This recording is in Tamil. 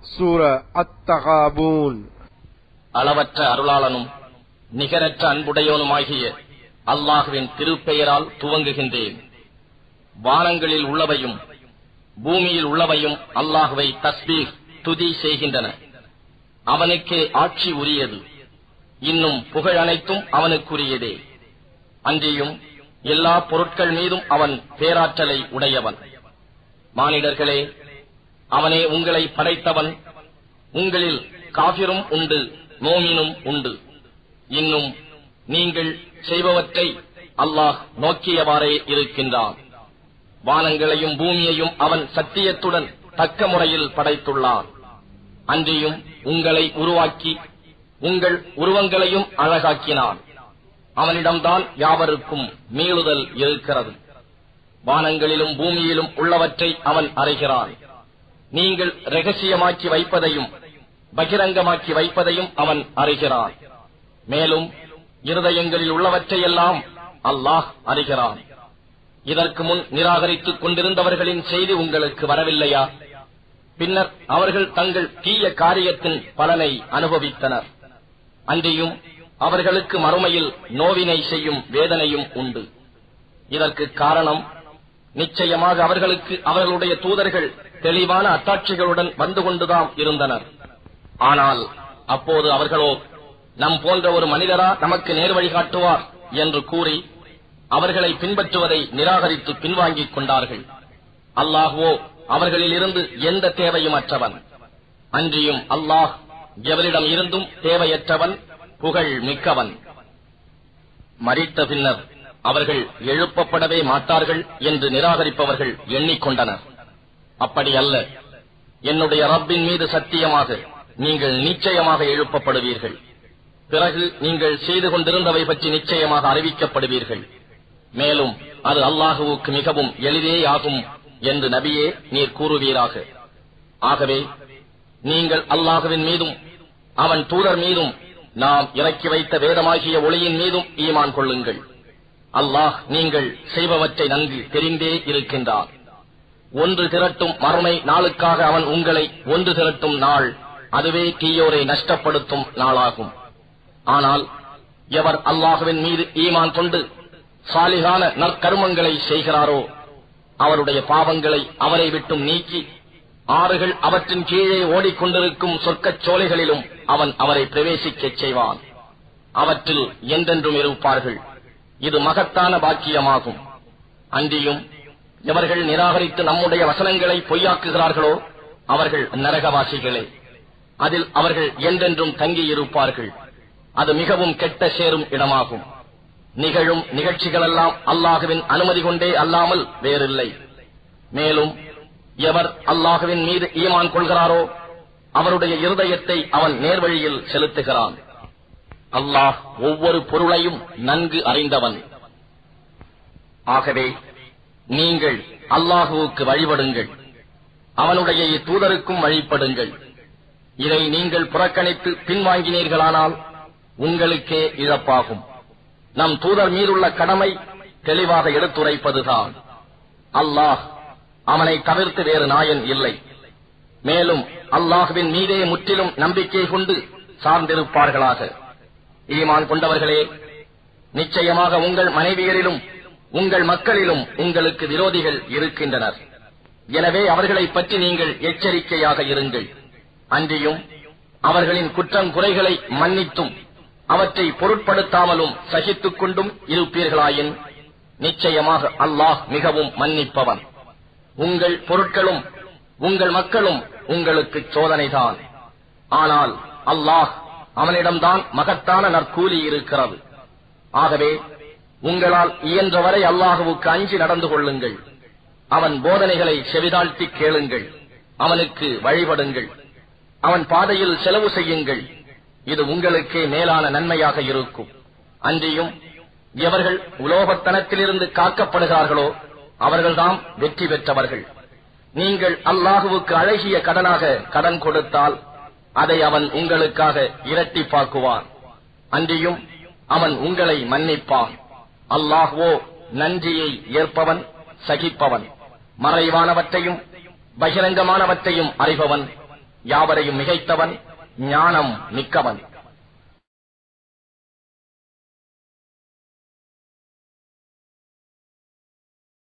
சூரா அத்-தகாபூன். அளவற்ற அருளாளனும் நிகரற்ற அன்புடையோனுமாகிய அல்லாஹுவின் திருப்பெயரால் துவங்குகின்றேன். வானங்களில் உள்ளவையும் பூமியில் உள்ளவையும் அல்லாஹுவை தஸ்பீஹ் துதி செய்கின்றன. அவனுக்கே ஆட்சி உரியது. இன்னும் புகழ் அனைத்தும் அவனுக்குரியதே. அன்றியும் எல்லா பொருட்கள் மீதும் அவன் பேராற்றலை உடையவன். மானிடர்களே, அவனே உங்களை படைத்தவன். உங்களில் காபிரும் உண்டு, மோமினும் உண்டு. இன்னும் நீங்கள் செய்பவற்றை அல்லாஹ் நோக்கியவாறே இருக்கின்றான். வானங்களையும் பூமியையும் அவன் சத்தியத்துடன் தக்க முறையில் படைத்துள்ளான். அன்றியும் உங்களை உருவாக்கி உங்கள் உருவங்களையும் அழகாக்கினான். அவனிடம்தான் யாவருக்கும் மீளுதல் இருக்கிறது. வானங்களிலும் பூமியிலும் உள்ளவற்றை அவன் அறிகிறான். நீங்கள் இரகசியமாக்கி வைப்பதையும் பகிரங்கமாக்கி வைப்பதையும் அவன் அறிகிறான். மேலும் இருதயங்களில் உள்ளவற்றையெல்லாம் அல்லாஹ் அறிகிறான். இதற்கு முன் நிராகரித்துக் கொண்டிருந்தவர்களின் செய்தி உங்களுக்கு வரவில்லையா? பின்னர் அவர்கள் தங்கள் தீய காரியத்தின் பலனை அனுபவித்தனர். அன்றியும் அவர்களுக்கு மறுமையில் நோவினை செய்யும் வேதனையும் உண்டு. இதற்கு காரணம், நிச்சயமாக அவர்களுக்கு அவர்களுடைய தூதர்கள் தெளிவான அத்தாட்சிகளுடன் வந்து கொண்டுதான் இருந்தனர். ஆனால் அப்போது அவர்களோ, நம் போன்ற ஒரு மனிதரா நமக்கு நேர்வழி காட்டுவார் என்று கூறி அவர்களை பின்பற்றுவதை நிராகரித்து பின்வாங்கிக் கொண்டார்கள். அல்லாஹ்வோ அவர்களில் இருந்து எந்த தேவையும் அற்றவன். அன்றியும் அல்லாஹ் எவரிடம் இருந்தும் தேவையற்றவன், புகழ் மிக்கவன். மரித்த பின்னர் அவர்கள் எழுப்பப்படவே மாட்டார்கள் என்று நிராகரிப்பவர்கள் எண்ணிக்கொண்டனர். அப்படி அல்ல. என்னுடைய ரப்பின் மீது சத்தியமாக நீங்கள் நிச்சயமாக எழுப்பப்படுவீர்கள். பிறகு நீங்கள் செய்து கொண்டிருந்தவை பற்றி நிச்சயமாக அறிவிக்கப்படுவீர்கள். மேலும் அது அல்லாஹுவுக்கு மிகவும் எளிதேயாகும் என்று நபியே நீர் கூறுவீராக. ஆகவே நீங்கள் அல்லாஹுவின் மீதும் அவன் தூதர் மீதும் நாம் இறக்கி வைத்த வேதமாகிய ஒளியின் மீதும் ஈமான் கொள்ளுங்கள். அல்லாஹ் நீங்கள் செய்பவற்றை நன்கு தெரிந்தே இருக்கின்றார். ஒன்று திரட்டும் மறுமை நாளுக்காக அவன் உங்களை ஒன்று திரட்டும் நாள், அதுவே தீயோரை நஷ்டப்படுத்தும் நாளாகும். ஆனால் எவர் அல்லாஹுவின் மீது ஈமான் கொண்டு சாலிகான நற்கருமங்களை செய்கிறாரோ அவருடைய பாவங்களை அவரை விட்டும் நீக்கி ஆறுகள் அவற்றின் கீழே ஓடிக்கொண்டிருக்கும் சொர்க்கச் சோலைகளிலும் அவன் அவரை பிரவேசிக்கச் செய்வான். அவற்றில் என்றென்றும் இருப்பார்கள். இது மகத்தான பாக்கியமாகும். அன்றியும் எவர்கள் நிராகரித்து நம்முடைய வசனங்களை பொய்யாக்குகிறார்களோ அவர்கள் நரகவாசிகளே. அதில் அவர்கள் என்றென்றும் தங்கியிருப்பார்கள். அது மிகவும் கெட்ட சேரும் இடமாகும். நிகழும் நிகழ்ச்சிகளெல்லாம் அல்லாஹுவின் அனுமதி கொண்டே அல்லாமல் வேறில்லை. மேலும் எவர் அல்லாஹுவின் மீது ஈமான் கொள்கிறாரோ அவருடைய இருதயத்தை அவன் நேர்வழியில் செலுத்துகிறான். அல்லாஹ் ஒவ்வொரு பொருளையும் நன்கு அறிந்தவன். ஆகவே நீங்கள் அல்லாஹுவுக்கு வழிபடுங்கள், அவனுடைய தூதருக்கும் வழிபடுங்கள். இதை நீங்கள் புறக்கணித்து பின்வாங்கினீர்களானால் உங்களுக்கே இழப்பாகும். நம் தூதர் மீதுள்ள கடமை தெளிவாக எடுத்துரைப்பதுதான். அல்லாஹ், அவனை தவிர்த்து வேறு நாயன் இல்லை. மேலும் அல்லாஹுவின் மீதே முற்றிலும் நம்பிக்கை கொண்டு சார்ந்திருப்பார்களாக. ஈமான் கொண்டவர்களே, நிச்சயமாக உங்கள் மனைவியரிலும் உங்கள் மக்களிலும் உங்களுக்கு விரோதிகள் இருக்கின்றனர். எனவே அவர்களை பற்றி நீங்கள் எச்சரிக்கையாக இருங்கள். அன்றியும் அவர்களின் குற்றம் குறைகளை மன்னித்தும் அவற்றை பொருட்படுத்தாமலும் சகித்துக் கொண்டும் இருப்பீர்களாயின் நிச்சயமாக அல்லாஹ் மிகவும் மன்னிப்பவன். உங்கள் பொருட்களும் உங்கள் மக்களும் உங்களுக்கு சோதனைதான். ஆனால் அல்லாஹ், அவனிடம்தான் மகத்தான நற்கூலி இருக்கிறது. ஆகவே உங்களால் இயன்றவரை அல்லாஹுவுக்கு அஞ்சி நடந்து கொள்ளுங்கள். அவன் போதனைகளை செவிதாழ்த்தி கேளுங்கள். அவனுக்கு வழிபடுங்கள். அவன் பாதையில் செலவு செய்யுங்கள். இது உங்களுக்கே மேலான நன்மையாக இருக்கும். அன்றியும் எவர்கள் உலோகத்தனத்திலிருந்து காக்கப்படுகிறார்களோ அவர்கள்தாம் வெற்றி பெற்றவர்கள். நீங்கள் அல்லாஹுவுக்கு அழகிய கடனாக கடன் கொடுத்தால் அதை அவன் உங்களுக்காக இரட்டிப்பாக்குவான். அன்றியும் அவன் உங்களை மன்னிப்பான். அல்லாஹ்வோ நன்றியை ஏற்பவன், சகிப்பவன், மறைவானவற்றையும் பகிரங்கமானவற்றையும் அறிபவன், யாவரையும் மிகைத்தவன், ஞானம் மிக்கவன்.